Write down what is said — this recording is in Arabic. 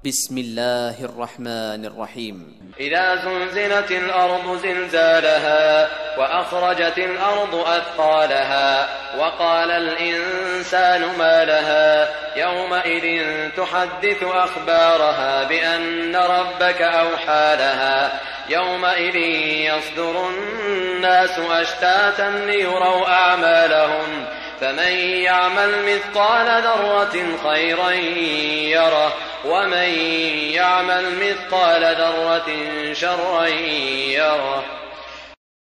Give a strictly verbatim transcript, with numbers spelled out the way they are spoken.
بسم الله الرحمن الرحيم. إذا زلزلت الأرض زلزالها وأخرجت الأرض أثقالها وقال الإنسان ما لها يومئذ تحدث أخبارها بأن ربك أوحى لها يومئذ يصدر الناس أشتاتا ليروا أعمالهم فمن يعمل مثقال ذرة خيرا يره ومن يعمل مثقال ذرة شرا يره.